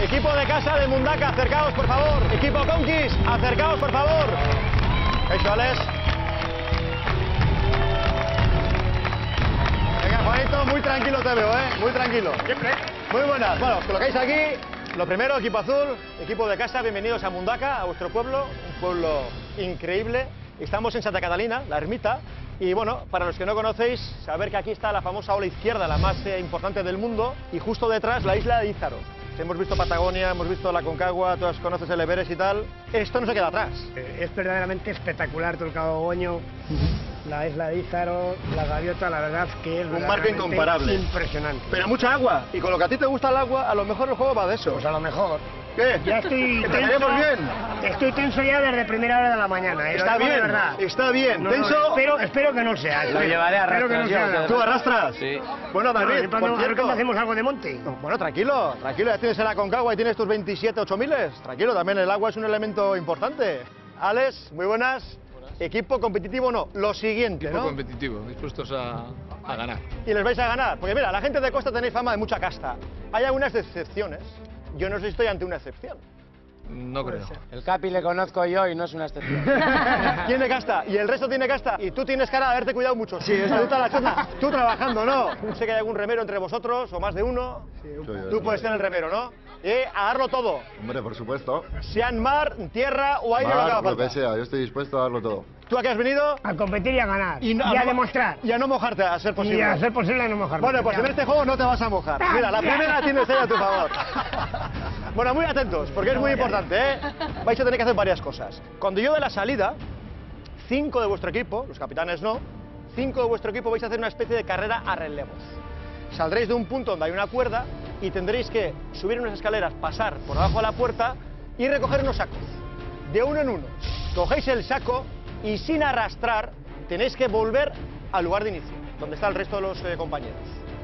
Equipo de casa de Mundaka, acercaos por favor. Equipo Conquist, acercaos por favor. Eso, Alex. Venga, Juanito, muy tranquilo te veo, muy tranquilo. Siempre. Muy buenas. Bueno, os colocáis aquí. Lo primero, equipo azul, equipo de casa, bienvenidos a Mundaka, a vuestro pueblo, un pueblo increíble. Estamos en Santa Catalina, la ermita, y bueno, para los que no conocéis, saber que aquí está la famosa ola izquierda, la más importante del mundo, y justo detrás la isla de Ízaro. Hemos visto Patagonia, hemos visto la Concagua, todas conoces el Everest y tal. Esto no se queda atrás. Es verdaderamente espectacular todo el Cabo Goño, la isla de Ízaro, la gaviota, la verdad que es un marco incomparable. Impresionante. Pero mucha agua, y con lo que a ti te gusta el agua, a lo mejor el juego va de eso. Pues a lo mejor. ¿Qué? Ya estoy ¿Que tenso. terminemos bien? Estoy tenso ya desde primera hora de la mañana. Está bien, de verdad. está bien. No, tenso. Espero que no sea. Lo llevaré a Espero que no sea. ¿Tú arrastras? Sí. Bueno, David, por cierto... ¿hacemos algo de monte? Bueno, tranquilo, tranquilo, ya tienes el Aconcagua y tienes tus 27 8000. Tranquilo, también el agua es un elemento importante. Alex, muy buenas. Equipo competitivo no, lo siguiente, Equipo ¿no? competitivo, dispuestos a ganar. Y les vais a ganar, porque mira, la gente de Costa tenéis fama de mucha casta. Hay algunas excepciones. Yo no sé si estoy ante una excepción. No creo. El Capi le conozco yo y no es una excepción. Tiene casta y el resto tiene casta. Y tú tienes cara de haberte cuidado mucho. Sí, tú trabajando, ¿no? Sé que hay algún remero entre vosotros o más de uno. Sí, Tú puedes ser el remero, ¿no? A darlo todo. Hombre, por supuesto. Sean mar, tierra o aire, lo que haga Lo falta. que sea, yo estoy dispuesto a darlo todo. ¿Tú a qué has venido? A competir y a ganar. Y a demostrar. Y a no mojarte, a ser posible. Y a ser posible a no mojarme. Bueno, pues en este juego no te vas a mojar. Mira, la primera tienes ahí a tu favor. Bueno, muy atentos, porque es muy importante, Vais a tener que hacer varias cosas. Cuando yo dé la salida, 5 de vuestro equipo, los capitanes no, 5 de vuestro equipo vais a hacer una especie de carrera a relevos. Saldréis de un punto donde hay una cuerda y tendréis que subir unas escaleras, pasar por debajo de la puerta y recoger unos sacos. De uno en uno. Cogéis el saco y sin arrastrar tenéis que volver al lugar de inicio, donde está el resto de los compañeros.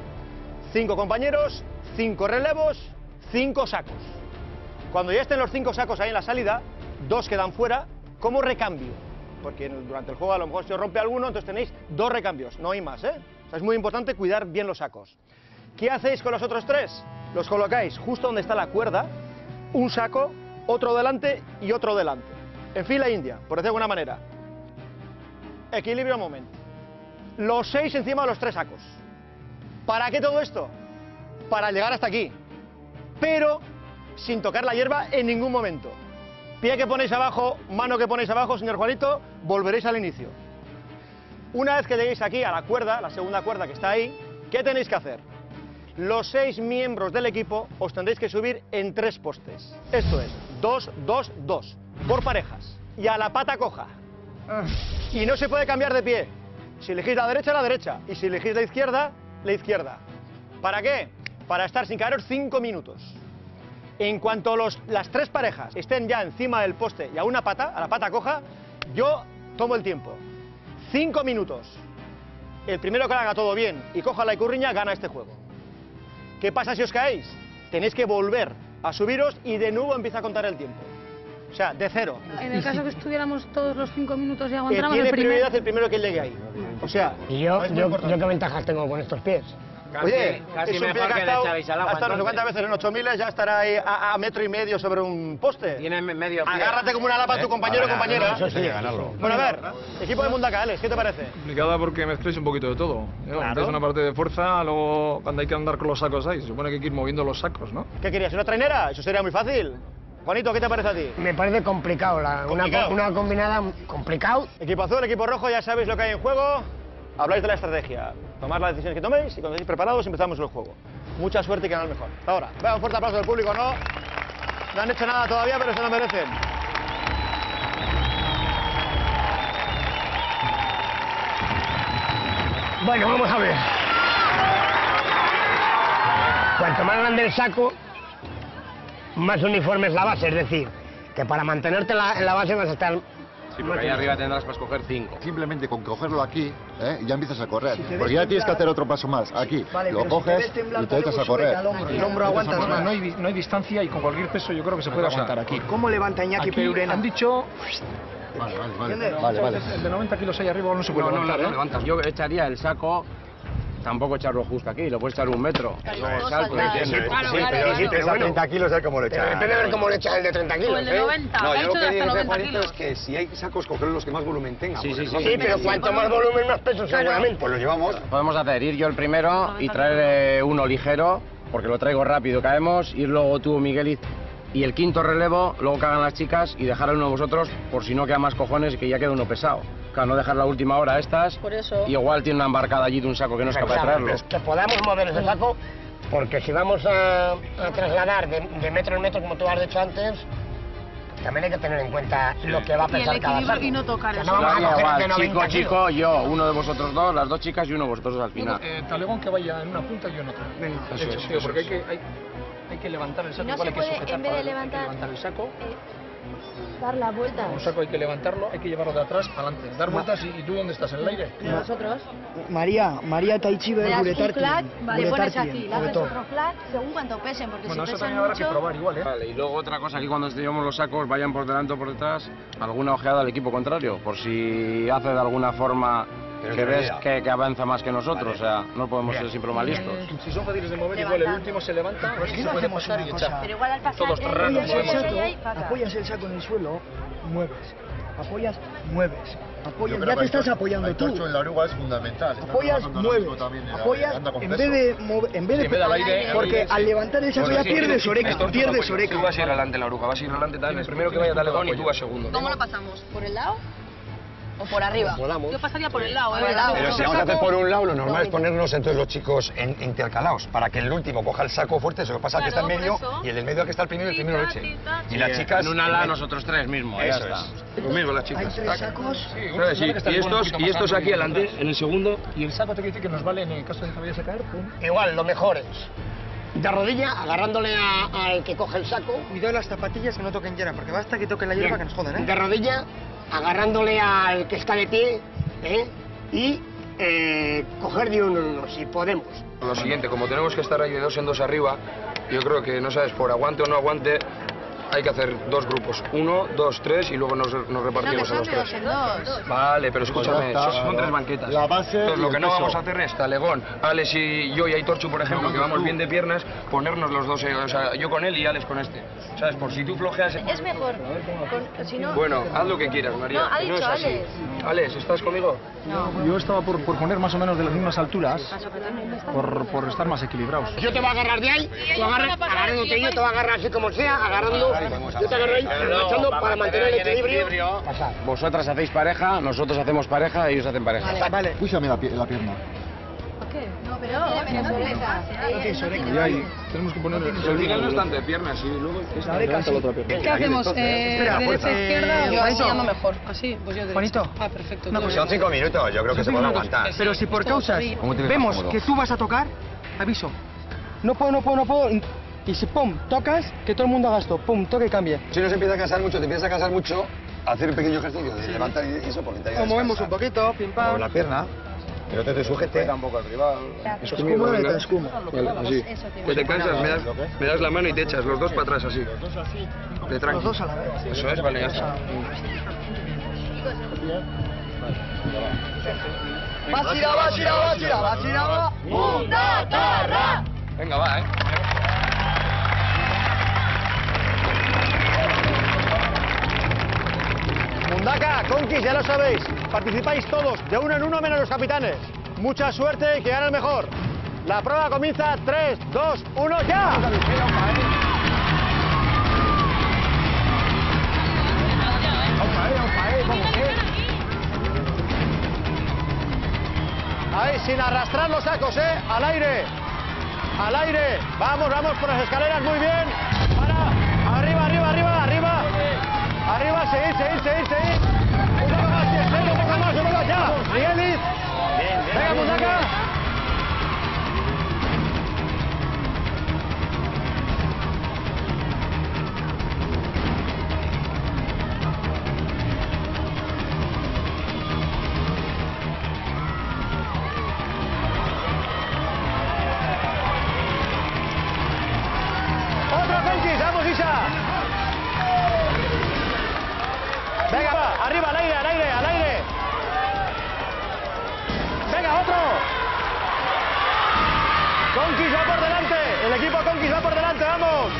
5 compañeros, 5 relevos, 5 sacos. Cuando ya estén los 5 sacos ahí en la salida, 2 quedan fuera como recambio. Porque durante el juego a lo mejor se os rompe alguno, entonces tenéis 2 recambios, no hay más, O sea, es muy importante cuidar bien los sacos. ¿Qué hacéis con los otros 3? Los colocáis justo donde está la cuerda, un saco, otro delante y otro delante. En fila india, por decir de alguna manera. Equilibrio al momento. Los 6 encima de los 3 sacos. ¿Para qué todo esto? Para llegar hasta aquí. Pero sin tocar la hierba en ningún momento. Pie que ponéis abajo, mano que ponéis abajo, señor Juanito, volveréis al inicio. Una vez que lleguéis aquí a la cuerda, la segunda cuerda que está ahí, ¿qué tenéis que hacer? Los 6 miembros del equipo os tendréis que subir en 3 postes. Esto es, 2, 2, 2, por parejas. Y a la pata coja. Y no se puede cambiar de pie. Si elegís la derecha, y si elegís la izquierda. ¿Para qué? Para estar sin caeros 5 minutos. En cuanto las 3 parejas estén ya encima del poste y a la pata coja, yo tomo el tiempo. 5 minutos. El primero que lo haga todo bien y coja la icurriña gana este juego. ¿Qué pasa si os caéis? Tenéis que volver a subiros y de nuevo empieza a contar el tiempo. O sea, de 0. En el caso que estuviéramos todos los 5 minutos y aguantáramos Tiene el primer... prioridad el primero que llegue ahí. O sea, ¿Y yo qué ventajas tengo con estos pies? Oye, casi es un pie mejor que le gastado, echabais al agua, hasta no sé cuántas veces en 8000 ya estará ahí a 1,5 metros sobre un poste. Tiene medio pie. Agárrate como una lapa a tu compañero o compañera. Eso sí. Bueno, a ver, equipo de Mundaka, Alex, ¿qué te parece? Complicada porque mezcláis un poquito de todo. Claro. Es una parte de fuerza, luego cuando hay que andar con los sacos ahí, se supone que hay que ir moviendo los sacos, ¿no? ¿Qué querías? ¿Una trainera? Eso sería muy fácil. Juanito, ¿qué te parece a ti? Me parece complicado, Complicado. una combinada complicado. Equipo azul, equipo rojo, ya sabéis lo que hay en juego. Habláis de la estrategia. Tomad las decisiones que toméis y cuando estéis preparados empezamos el juego. Mucha suerte y que ganéis mejor. Hasta ahora. Vea, un fuerte aplauso del público, ¿no? No han hecho nada todavía, pero se lo merecen. Bueno, vamos a ver. Cuanto más grande el saco, más uniforme es la base. Es decir, que para mantenerte en la base vas a estar... Sí, porque ahí arriba tendrás para escoger 5. Simplemente con cogerlo aquí, ya empiezas a correr. Porque ya tienes que hacer otro paso más. Aquí, lo coges y te echas a correr. El hombro aguanta más. No hay distancia y con cualquier peso yo creo que se puede aguantar aquí. ¿Cómo levanta Iñaki Aquí Perurena? han dicho... Vale. El de 90 kilos ahí arriba no se puede levantar, ¿eh? Yo echaría el saco tampoco echarlo justo aquí, lo puedes echar 1 metro. Luego salto. Sí, pero bueno. 30 kilos es como lo echa. Depende de ver cómo le echa el de 30 kilos, O el de 90. No, ha yo lo dicho que de dice hasta 90 Juanito es kilos. que si hay sacos, coger los que más volumen tengan. Sí, sí, porque sí. Sí, pero cuanto más volumen, más peso seguramente. Pues lo llevamos. Podemos hacer ir yo el primero y traer uno ligero, porque lo traigo rápido, caemos, ir luego tú, Miguel, y el quinto relevo, luego que hagan las chicas y dejar a uno de vosotros por si no queda más cojones y que ya quede uno pesado. Claro, no dejar la última hora a estas. Por eso. Y igual tiene una embarcada allí de un saco que no es capaz de traerlo. Que podamos mover ese saco, porque si vamos a trasladar de metro en metro, como tú has dicho antes, también hay que tener en cuenta lo que va a Y el pesar cada equilibrio saco. y no tocar Que el no vamos a Da coger el de igual, 90 chico, kilos. yo, uno de vosotros dos, las dos chicas y uno de vosotros al final. Talegón que vaya en una punta y yo en otra. Venga, Eso eso es, es, tío, eso porque es. hay que levantar el saco. no igual se hay que puede, sujetar en vez de para- hay que levantar- levantar el saco. Dar la vuelta. Un saco hay que levantarlo, hay que llevarlo de atrás para adelante. Dar vueltas y tú dónde estás, en el aire. Nosotros. Maria eta itxi Le behar das gure un flat, tartien. le pones aquí, le haces otro flat, según cuánto pesen, porque Bueno, si eso pesan también habrá que mucho... probar igual, ¿eh? Vale, y luego otra cosa, aquí cuando llevamos los sacos, vayan por delante o por detrás, alguna ojeada al equipo contrario, por si hace de alguna forma que ves que avanza más que nosotros, o sea, no podemos ser siempre más listos. Si son fáciles de mover, igual el último se levanta, ¿Por qué se no puede hacemos pasar una y cosa? echar. Pero igual al pasar... Todos random, Apoyas el movemos. saco, apoyas el saco en el suelo, mueves. Apoyas, mueves. Yo Apoyas, creo ya que te estás el apoyando tú. tocho en la oruga es fundamental. Está Apoyas, trabajando ahora mueves. mismo también en la- Apoyas, anda con en peso. vez de mover, en vez Sí, en vez de al aire, porque sí. al levantar el saco Bueno, ya sí, pierdes sí, oreca, esto pierdes tú oreca. vas a ir adelante en la oruga, vas a ir adelante, dale. El primero que vaya Talegón y tú vas segundo. ¿Cómo lo pasamos? ¿Por el lado? ¿O por arriba? Podamos. Yo pasaría por el lado, ¿eh? Por el lado. Pero si vamos a hacer por un lado, lo normal es ponernos entonces los chicos intercalados, para que el último coja el saco fuerte, eso que pasa que está en Claro, medio, por eso. y el del medio que está el primero lo eche. Tita, Y las chicas... En una ala nosotros tres mismos, ya Eso está. es. Lo mismo las Hay chicas. 3 sacos. Sí, y estos aquí adelante, en el segundo. Y el saco te quiere decir que nos vale en el caso de que vayas a caer, pum. Igual, lo mejor es de rodilla, agarrándole al que coge el saco. Cuidado las zapatillas que no toquen hierba, porque basta que toquen la hierba que nos jodan, De rodilla, agarrándole al que está de pie, y coger de uno en uno, si podemos. Lo siguiente, como tenemos que estar ahí de 2 en 2 arriba, yo creo que no sabes, por aguante o no aguante, hay que hacer 2 grupos. 1, 2, 3 y luego nos repartimos a los 3. Vale, pero escúchame, Pues ya está. son 3 banquetas. La base Entonces, y lo el que no peso. vamos a hacer es Talegón, Alex y yo y Aitorchu, por ejemplo, que vamos bien de piernas, ponernos los dos, o sea, yo con él y Alex con este. ¿Sabes? Por si tú flojeas... Es mejor, si no... Bueno, haz lo que quieras, María. No, ha que dicho es así. Alex. Alex, ¿estás conmigo? Yo estaba por poner más o menos de las mismas alturas, por estar más equilibrados. Yo te voy a agarrar de ahí, tú agarrándote yo te voy a agarrar así como sea, agarrando, yo te agarro ahí, echando para mantener el equilibrio. Pasar. Vosotras hacéis pareja, nosotros hacemos pareja y ellos hacen pareja. Vale. Púchame la pierna. No, pero no tienes oreca. Y ahí tenemos que poner... Al final no es tanto de piernas, y luego... La oreca sí. ¿Qué hacemos? Espera, ¿Derecha, izquierda? Yo así Juanito. llamo mejor. ¿Así? Pues yo derecha. Juanito. Ah, perfecto. No, tú pues derecha. 5 minutos, yo creo que se puede aguantar. Pero si por causas ¿Cómo te ves vemos cómodo? que tú vas a tocar, aviso. No puedo. Y si pum, tocas, que todo el mundo haga esto. Pum, toque y cambie. Si no se empieza a cansar mucho, te empiezas a cansar mucho, hacer un pequeño ejercicio de levantar y eso, porque te ayuda a Nos movemos descansar. un poquito, pim pam. Mueve la pierna, pero te sujete. Tampoco al rival. Escuma y te escuma. Vale, así. Que te cansas, me das la mano y te echas, los dos para atrás, así. De tranqui. Los dos a la vez. Eso es, vale, ya está. Venga, va, Mundaka, Conquis, ya lo sabéis. Participáis todos, de uno en uno menos los capitanes. Mucha suerte y que gane el mejor. La prueba comienza 3, 2, 1, ¡ya! Ahí, sin arrastrar los sacos, ¿eh? Al aire. Al aire. Vamos, vamos por las escaleras, muy bien. Para. Arriba, arriba, arriba, arriba. Arriba, seguir. Un poco más, un poco más, ya. Miguelis. Venga, Mundaka. Otro Conquis, vamos, Isa. Venga, va, arriba, al aire, al aire, al aire. Venga, otro. Conquis va por delante. El equipo Conquis va por delante, vamos.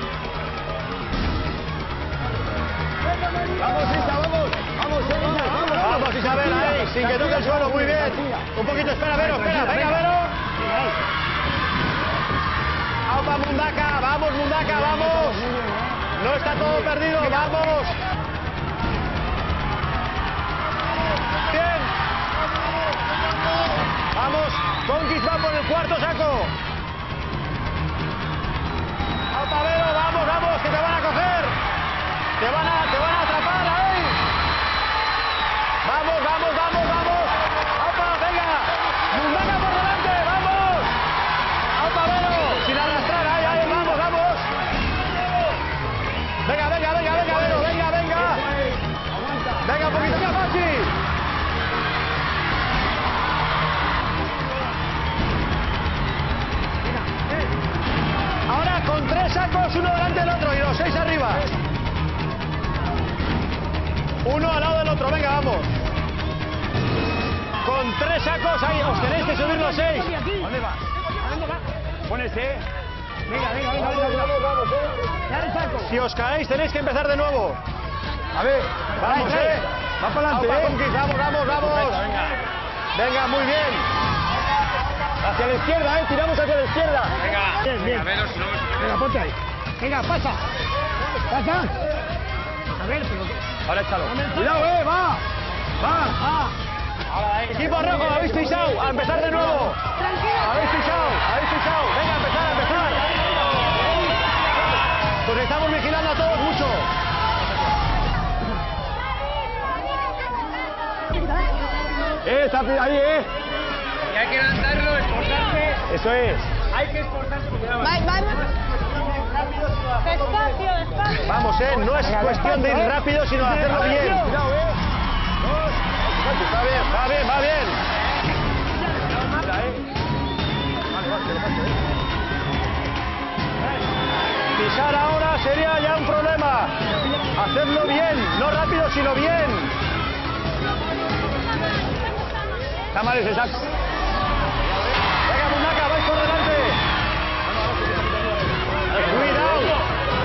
Vamos, Isa, vamos. Vamos, Isabel, ahí, sin que toque el suelo, muy bien. Un poquito, espera, Vero, espera. Venga, Vero. ¡Aupa, Mundaka! ¡Vamos, Mundaka, vamos! No está todo perdido, vamos. Bien. Vamos, Conquis va por el cuarto saco. ¡Aupa, Vero, vamos, vamos, que te van a coger! Te van a atrapar ahí. Vamos, vamos, vamos, vamos. ¡Aupa, venga! ¡Mundaka por delante, vamos! ¡Aupa, Vero! Sin arrastrar, ahí, vamos, vamos. Venga, venga, venga, venga, Vero, venga, venga. Venga, un poquito más fácil. Ahora con 3 sacos, uno delante del otro y los 6 arriba. Uno al lado del otro, venga, vamos. Con 3 sacos, ahí, os tenéis que subir los 6. ¿Dónde vas? Pónese. Venga. Si os caéis, tenéis que empezar de nuevo. A ver, vamos, va para adelante, vamos. Venga, muy bien. Hacia la izquierda, tiramos hacia la izquierda. Venga, bien. Venga, ponte ahí. Venga, pasa. A ver, pero... Ahora échalo. Cuidado, va. Equipo rojo, habéis pisado. A empezar de nuevo. Habéis pisado. Venga, a empezar. Pues estamos vigilando a todos mucho. Está ahí, Y hay que lanzarlo, esforzarse. Eso es. Hay que esforzarse. Despacio. Vamos, no es cuestión de ir rápido, sino de hacerlo bien. Cuidado, Va bien. Pisar ahora sería ya un problema. Hacerlo bien, no rápido, sino bien. Está mal ese saco. Venga, Mundaka, vais por delante. Cuidado.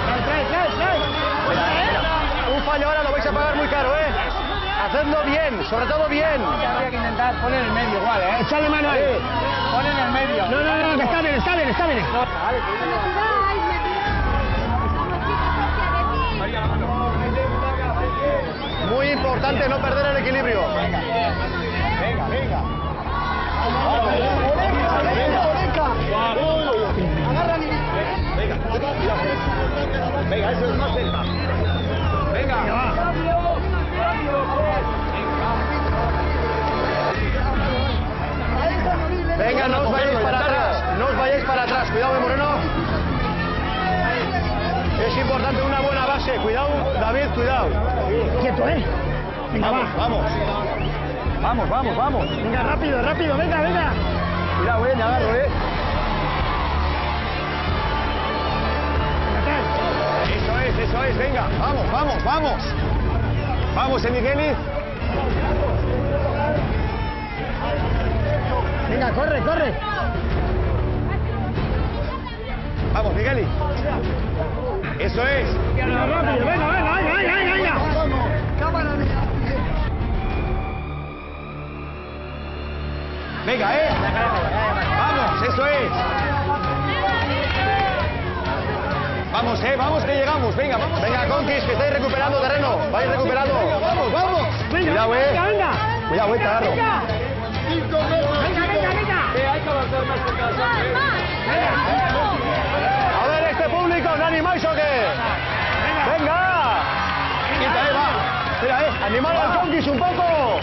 Un fallo ahora lo vais a pagar muy caro, Hacedlo bien, sobre todo bien. Habría que intentar poner en el medio igual, Échale mano ahí. Pon en el medio. No, que está bien. Muy importante no perder el equilibrio. Venga. Venga, eso es más cerca. Venga, no os vayáis para atrás. Cuidado, Moreno. Es importante una buena base. Cuidado, David, cuidado. Quieto, Venga, vamos. Venga, rápido, venga. Cuidado, me agarro, Eso es, venga. Vamos. Vamos, Migueli. Venga, corre. Vamos, Migueli. Eso es. Rápido, venga. Venga, Vamos, eso es. Vamos que llegamos. Venga, Conquis, que estáis recuperando terreno. Vais recuperando. Vamos. Cuidado, Cuidado, te agarro. Venga. Hay que avanzar más que casa. A ver, este público, ¿no animáis o qué? Venga. Espera, animad al Conquis un poco.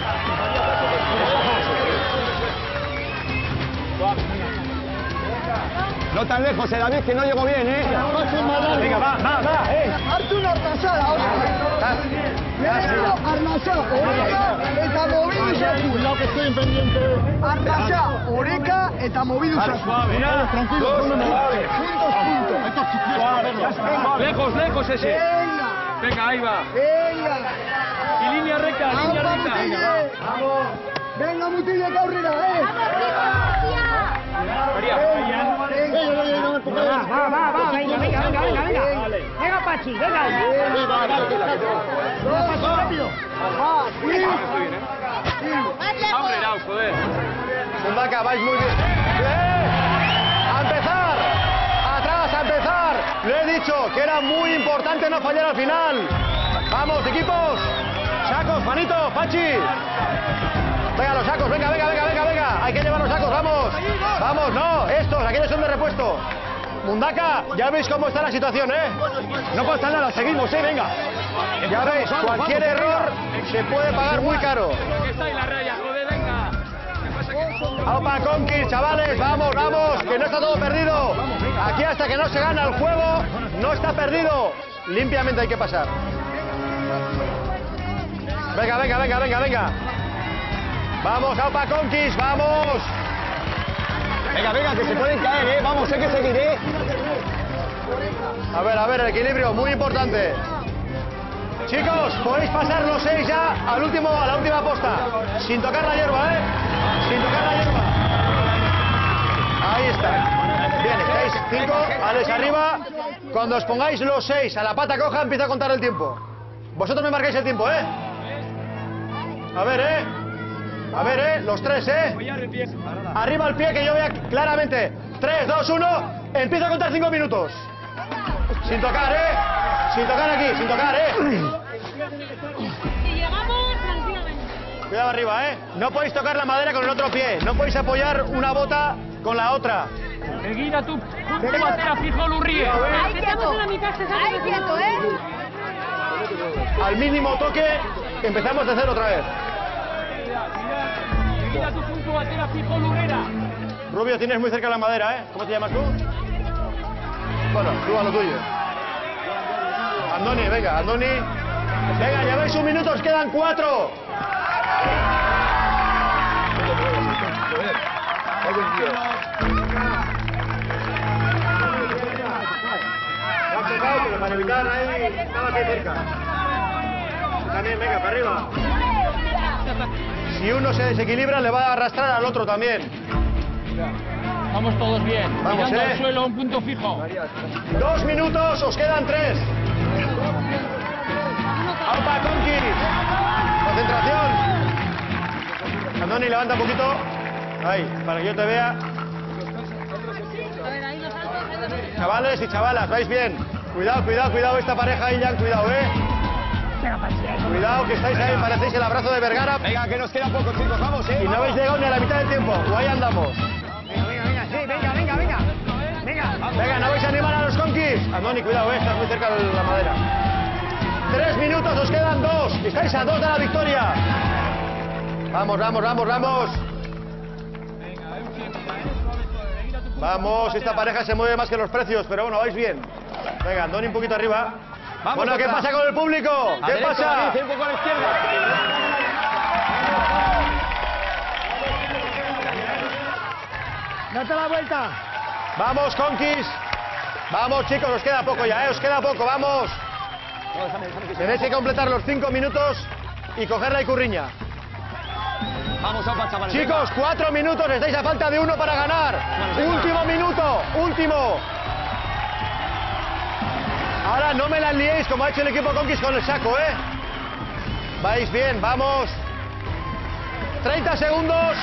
No tan lejos, David, que no llegó bien, Venga, va. Artun Arnasal, eta mobidu zaku. Cuidado que estoy en pendiente. Arnasa, Oreca eta mobidu zaku. Tranquilo, Lejos ese. Venga, ahí va. Venga. Y línea recta. Vamos. Venga, Mutilek aurrera, Va, venga. Venga, Pachi, venga. Rápido. Hombre, no, joder. Mundaka, vais muy bien. ¡A empezar! ¡Atrás, a empezar! Le he dicho que era muy importante no fallar al final. ¡Vamos, equipos! ¡Sacos, Juanito, Pachi! Venga, los sacos, venga. Hay que llevar los sacos, vamos. Vamos, no, estos, aquellos son de repuesto. Mundaka, ya veis cómo está la situación, ¿eh? No pasa nada, seguimos, venga. Ya veis, cualquier error se puede pagar muy caro. Que está en la raya, joder, venga. ¡Aupa Conquist, chavales! ¡Vamos, que no está todo perdido! Aquí hasta que no se gana el juego, no está perdido. Limpiamente hay que pasar. Venga. Vamos, Aupa Conquist, vamos. Venga, que se pueden caer, vamos, hay que seguir, A ver, el equilibrio, muy importante. Chicos, podéis pasar los 6 ya a la última posta. Sin tocar la hierba, Sin tocar la hierba. Ahí está. Bien, estáis 5, Alex arriba. Cuando os pongáis los 6 a la pata coja, empieza a contar el tiempo. Vosotros me marcáis el tiempo, A ver, los 3, Arriba el pie, que yo vea claramente. 3, 2, 1. Empiezo a contar 5 minutos. Sin tocar, Sin tocar aquí, sin tocar, Si llegamos, tranquilamente. Cuidado arriba, No podéis tocar la madera con el otro pie. No podéis apoyar una bota con la otra. Seguida tú, punto batera fijo Lurrie. Ahí quieto. Ahí quieto, Al mínimo toque, empezamos de cero otra vez. Seguida tu punto batera fijo Lurrera. Rubio, tienes muy cerca la madera, ¿Cómo te llamas tú? Bueno, tú a lo tuyo. Andoni, venga, Andoni. Venga, lleváis 1 minuto, os quedan 4. Pero para evitar ahí, estaba aquí cerca. También, venga, para arriba. Si uno se desequilibra, le va a arrastrar al otro también. Vamos todos bien. Vamos, Mirando al suelo, un punto fijo. 2 minutos, os quedan 3. ¡Aupa Conquist! Concentración. Andoni, levanta un poquito. Ahí, para que yo te vea. Chavales y chavalas, ¿vais bien? Cuidado, esta pareja ahí, Jan, cuidado, Cuidado, que estáis ahí, parecéis el abrazo de Vergara. Venga, que nos queda poco, chicos, vamos, Y no habéis llegado ni a la mitad del tiempo, o ahí andamos. Venga, no vais a animar a los Conquist. Andoni, cuidado, estás muy cerca de la madera. 3 minutos, os quedan 2. Estáis a 2 de la victoria. Vamos. Vamos, esta pareja se mueve más que los precios, pero bueno, vais bien. Venga, Andoni un poquito arriba. Bueno, ¿qué pasa con el público? ¿Qué pasa? Un poco a la izquierda. Date la vuelta. Vamos, Conquist. Vamos, chicos, os queda poco ya, os queda poco, vamos. Tenéis que completar los 5 minutos y coger la icurriña. Vamos, Aupa, chavales. Chicos, 4 minutos, estáis a falta de 1 para ganar. Último minuto, último. Ahora no me la liéis como ha hecho el equipo Conquist con el saco, Vais bien, vamos. 30 segundos.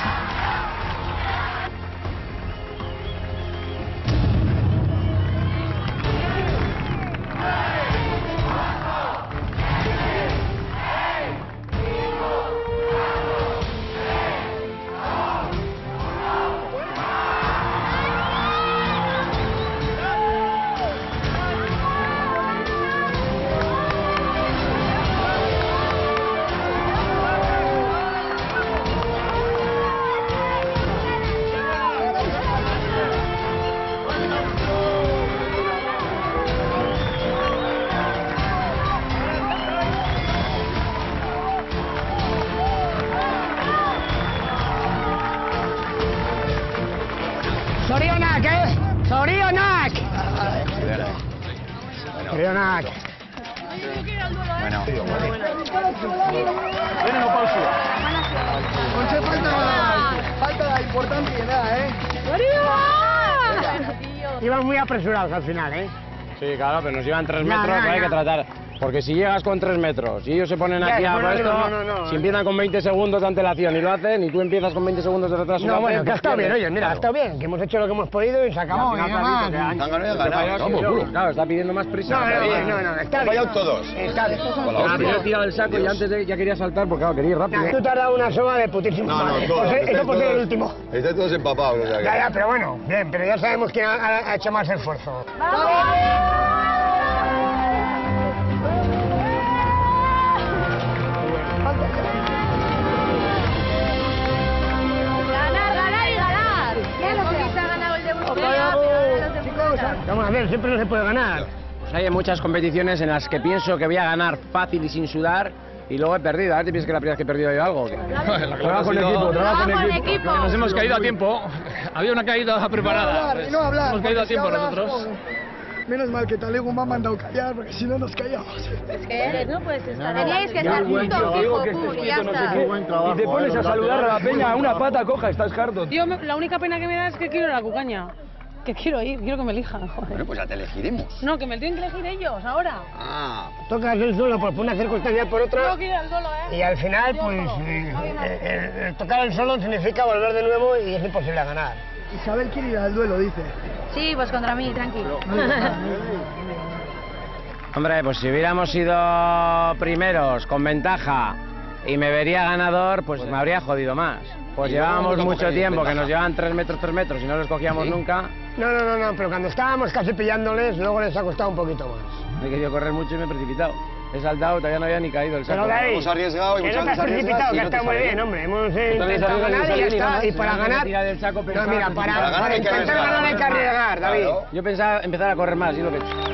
Sorionak. Bueno. Menopausia. Ontxe falta. falta de importancia nada, ¿eh? Iban muy apresurados al final, ¿eh? Sí, claro, pero nos llevan 3 Ya, metros, ya, hay ya. que tratar. Porque si llegas con 3 metros y ellos se ponen Ya, aquí a bueno, esto, no, si empiezan con 20 segundos de antelación y lo hacen, y tú empiezas con 20 segundos de retraso, No, lo bueno, hacen, que ha pues estado bien, pierdes. oye, mira, ha Claro. estado bien, que hemos hecho lo que hemos podido y se acabó. Y al y final ya te más. has dicho que Han ganado y han ganado. Vamos, Vamos, Claro, está pidiendo más prisa. No, está Han bien. fallado todos. Está bien. Yo he tirado el saco y antes ya quería saltar porque claro, quería ir rápido. Tú te has dado una soga de putísima No, madre. todos. Eso por ser el último. Estáis todos empapados, o sea que... Ya, pero bueno, bien, pero ya sabemos quién ha hecho más esfuerzo. Ganar y ganar. Ya lo que se ha ganado el de Bruselas. Vamos a ver, siempre no se puede ganar. Pues hay muchas competiciones en las que pienso que voy a ganar fácil y sin sudar y luego he perdido. A ver, ¿te piensas que la primera vez que he perdido yo algo? Trabajo en equipo, trabajo en equipo. Nos hemos caído a tiempo. Había una caída preparada. No hablar. Hemos caído a porque si tiempo hablas, nosotros. joder. Menos mal que Talego me ha mandado callar, porque si no nos callamos. Es que no puedes estar. Teníais que estar juntos, y ya está. Buen trabajo, Y te pones a saludar a la peña a una pata coja, estás harto. Tío, la única pena que me da es que quiero ir a la cucaña. Que quiero ir, quiero que me elijan, joder. Bueno, pues ya te elegiremos. No, que me tienen que elegir ellos, ahora. Ah, Tocas el suelo por una circunstancia por otra. Tengo que ir al solo, ¿eh? Y al final, pues, el tocar el solo significa volver de nuevo y es imposible ganar. Isabel quiere ir al duelo, dice. Sí, pues contra mí, tranquilo. Hombre, pues si hubiéramos sido primeros con ventaja y me vería ganador, pues me habría jodido más. Pues Y luego llevábamos tampoco mucho tenéis tiempo, que ventaja. nos llevaban 3 metros y no los cogíamos nunca. No, pero cuando estábamos casi pillándoles, luego les ha costado un poquito más. He querido correr mucho y me he precipitado. He saltado, todavía no había ni caído el saco. Pero David, Hemos arriesgado y que muchas no te has veces arriesgas precipitado, y que no te está muy sale bien, bien. hombre. Hemos Entonces, intentado arriesgas ganar y ya salir está. más. Y para Si no, me ganar... tira del saco, pero No, mira, estaba para ganar hay que intentar arriesgar. ganar hay que arriesgar, David. Claro. Yo pensaba empezar a correr más, y lo que he hecho.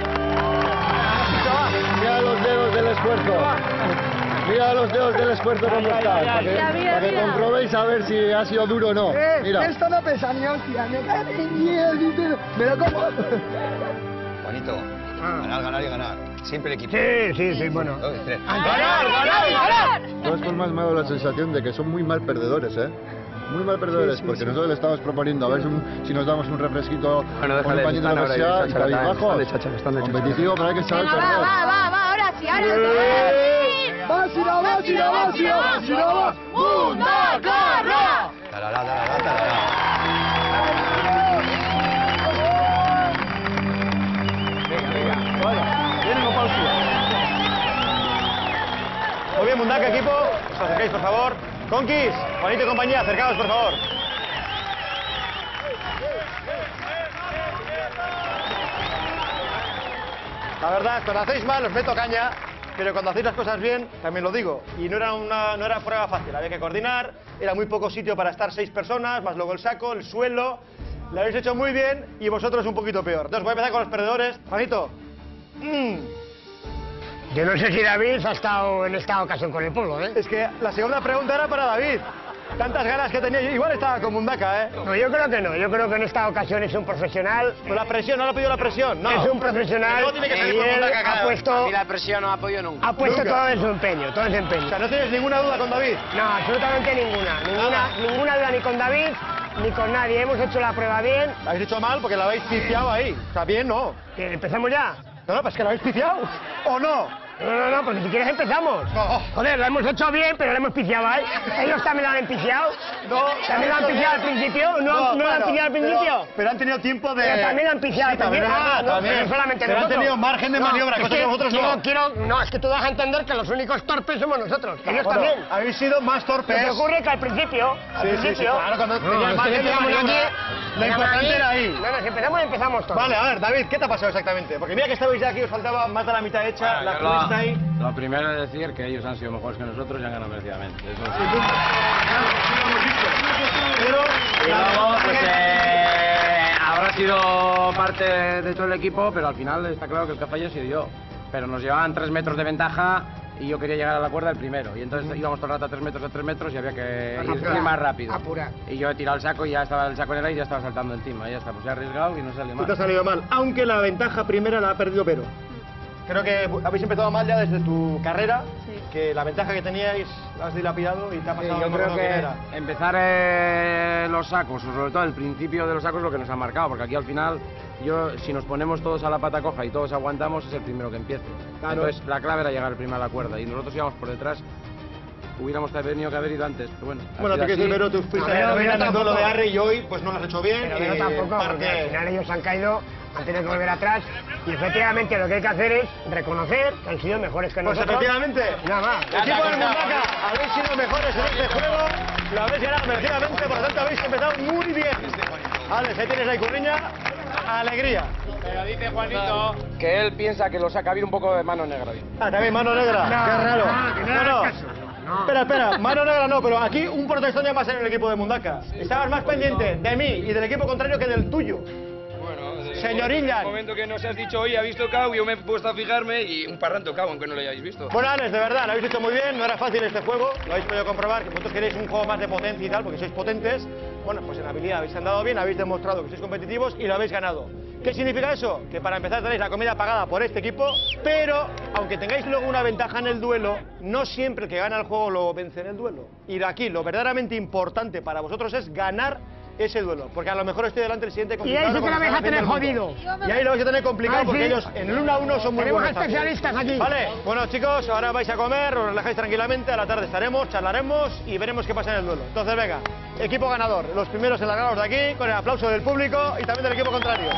Mira los dedos del esfuerzo. Mira los dedos del esfuerzo cómo están. Para que comprobéis a ver si ha sido duro o no. Mira. Esto no pesa ni hostia, me cae de miedo. Me lo como. Juanito, ganar y ganar. Siempre el equipo. Sí, bueno. 2, 3. ¡Ganar! De todas formas me ha dado la sensación de que son muy mal perdedores, ¿eh? Muy mal perdedores, porque nosotros le estamos proponiendo a ver si nos damos un refresquito con un pañito de universidad y cabizbajos. Competitivo, pero hay que saber Venga, perder. va, ahora sí, ahora sí. ¡Va, si no va! ¡Mundacarra! Vienen con pausa. Muy bien, Mundaka, equipo. Os acercáis, por favor. Conquis, Juanito y compañía, acercaos, por favor. La verdad, cuando hacéis mal os meto caña, pero cuando hacéis las cosas bien, también lo digo. Y no era prueba fácil, había que coordinar, era muy poco sitio para estar 6 personas, más luego el saco, el suelo. Lo habéis hecho muy bien y vosotros un poquito peor. Entonces voy a empezar con los perdedores. Juanito. Yo no sé si David ha estado en esta ocasión con el pueblo, ¿eh? Es que la segunda pregunta era para David. Tantas ganas que tenía. Igual estaba con Mundaka, ¿eh? No, yo creo que no. Yo creo que en esta ocasión es un profesional. Con la presión, no le ha pedido la presión, no. Es un profesional Luego tiene que salir y con él Mundaka ha cada puesto... A mí la presión no apoyo nunca. Ha puesto Nunca. todo en su empeño, todo en su empeño. O sea, no tienes ninguna duda con David. No, absolutamente ninguna. Ninguna duda ni con David ni con nadie. Hemos hecho la prueba bien. La habéis hecho mal porque la habéis pifiado ahí. O sea, bien, no. ¿Empezamos ya? No, pues que la habéis pifiado. ¿O no? No, porque si quieres empezamos. No. Joder, lo hemos hecho bien, pero lo hemos piciado, ¿eh? Ellos también lo han piciado. No. ¿También lo han piciado al principio? ¿No lo han piciado al principio? Pero han tenido tiempo de... Pero también lo han piciado Sí, también, también. no solamente Pero han nosotros. tenido margen de maniobra, es cosa que vosotros no. No, es que tú vas a entender que los únicos torpes somos nosotros. Ellos Bueno, también. habéis sido más torpes. Lo que ocurre que al principio... Sí, claro, cuando tenías margen de maniobra, lo importante era ahí. No, si empezamos, empezamos todos. Vale, a ver, David, ¿qué te ha pasado exactamente? Porque mira que estabais ya aquí, os faltaba más de la mitad hecha, la fuiste ahí. Lo primero es decir que ellos han sido mejores que nosotros y han ganado merecidamente. Eso sí. Pero, Y luego, pues, habrá sido parte de todo el equipo, pero al final está claro que el que falla ha sido yo. Pero nos llevaban 3 metros de ventaja y yo quería llegar a la cuerda el primero. Y entonces íbamos todo el rato a 3 metros y había que ir más rápido. Apurar. Y yo he tirado el saco y ya estaba el saco en el aire y ya estaba saltando encima. Y ya está, pues he arriesgado y no salió tú te mal. ha salido mal, aunque la ventaja primera la ha perdido Pero. Creo que habéis empezado mal ya desde tu carrera, que la ventaja que teníais la has dilapidado y te ha pasado yo creo que era. empezar los sacos, o sobre todo el principio de los sacos, es lo que nos ha marcado, porque aquí al final, si nos ponemos todos a la pata coja y todos aguantamos, es el primero que empiece. Claro. Entonces la clave era llegar primero a la cuerda y nosotros íbamos por detrás. Hubiéramos tenido que haber ido antes, pero bueno. Bueno, te quiero decir, pero tú fuiste el duelo de Arre y hoy pues no lo has hecho bien. Pero tampoco, porque al final ellos han caído, han tenido que volver atrás y efectivamente lo que hay que hacer es reconocer que han sido mejores que nosotros. Pues efectivamente, nada más. Equipo del Mundaka, habéis sido mejores en este juego, lo habéis ganado merecidamente, por lo tanto habéis empezado muy bien. Alex, ahí tienes la Icurriña, alegría. Pero dice Juanito que él piensa que lo saca bien un poco de mano negra. Ah, también mano negra, qué raro. No. Espera, mano negra no, pero aquí un protestón ya más en el equipo de Mundaka. Estabas más pendiente de mí y del equipo contrario que del tuyo. Señor Illan. En el momento que nos has dicho, oye, ha visto KO, yo me he puesto a fijarme y un parranto KO, aunque no lo hayáis visto. Bueno, Alex, de verdad, lo habéis hecho muy bien, no era fácil este juego, lo habéis podido comprobar, que vosotros queréis un juego más de potencia y tal, porque sois potentes. Bueno, pues en habilidad habéis andado bien, habéis demostrado que sois competitivos y lo habéis ganado. ¿Qué significa eso? Que para empezar tenéis la comida pagada por este equipo, pero aunque tengáis luego una ventaja en el duelo, no siempre el que gana el juego lo vence en el duelo. Y de aquí, lo verdaderamente importante para vosotros es ganar ese duelo, porque a lo mejor estoy delante del siguiente complicado. Y ahí sí que la vais a tener jodido. Y ahí lo vais a tener complicado porque ellos en el 1 a 1 son muy buenos. Tenemos especialistas aquí. Vale, bueno chicos, ahora vais a comer, os relajáis tranquilamente, a la tarde estaremos, charlaremos y veremos qué pasa en el duelo. Entonces venga, equipo ganador, los primeros en largaros de aquí, con el aplauso del público y también del equipo contrario.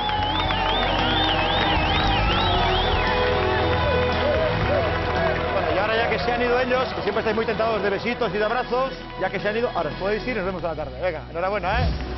Bueno, y ahora ya que se han ido ellos, que siempre estáis muy tentados de besitos y de abrazos, ya que se han ido, ahora os podéis ir y nos vemos a la tarde. Venga, enhorabuena, ¿eh?